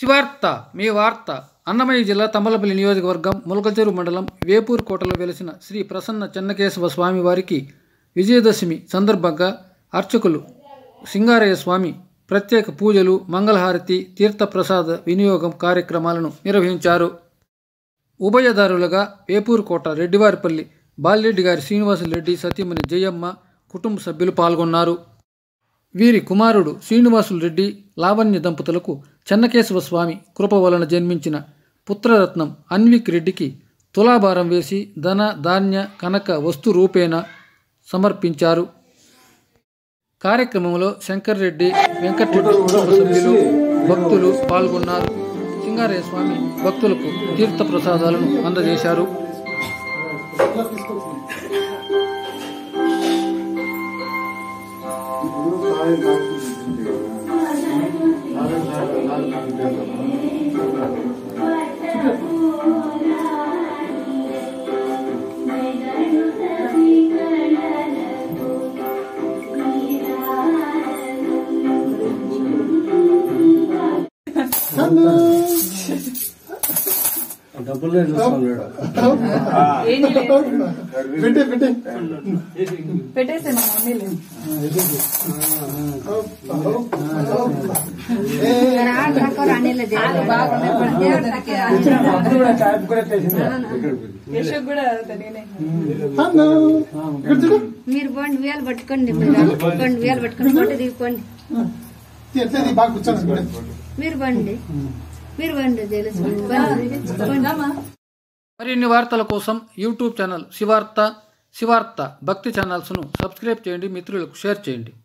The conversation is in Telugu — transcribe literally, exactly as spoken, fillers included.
శివార్త మీ వార్త. అన్నమయ్య జిల్లా తమ్మలపల్లి నియోజకవర్గం ములకచెరువు మండలం వేపూరు కోటలో వెలిసిన శ్రీ ప్రసన్న చెన్నకేశవ స్వామి వారికి విజయదశమి సందర్భంగా అర్చకులు సింగారయ్య స్వామి ప్రత్యేక పూజలు, మంగళహారతి, తీర్థప్రసాద వినియోగం కార్యక్రమాలను నిర్వహించారు. ఉభయదారులుగా వేపూరు కోట రెడ్డివారిపల్లి బాలిరెడ్డి గారి శ్రీనివాసులరెడ్డి, సతీమణి జయమ్మ కుటుంబ సభ్యులు పాల్గొన్నారు. వీరి కుమారుడు శ్రీనివాసులరెడ్డి, లావణ్య దంపతులకు చెన్నకేశవ స్వామి కృప వలన జన్మించిన పుత్రరత్నం అన్విక్ రెడ్డికి తులాభారం వేసి ధన, ధాన్య, కనక వస్తు రూపేణ సమర్పించారు. కార్యక్రమంలో శంకర్ రెడ్డి, వెంకటరెడ్డి కుటుంబ సభ్యులు, భక్తులు పాల్గొన్నారు. సింగారయ్య స్వామి భక్తులకు తీర్థ ప్రసాదాలను అందజేశారు. మీరు బండి వేలు పట్టుకోండి, బండి వేలు పట్టుకోండి, ఫోటో దిగిపోండి. మీరు బండి మీరు బండి తెలుసు. మరిన్ని వార్తల కోసం యూట్యూబ్ ఛానల్ శివార్త శివార్త భక్తి ఛానల్స్ను సబ్స్క్రైబ్ చేయండి, మిత్రులకు షేర్ చేయండి.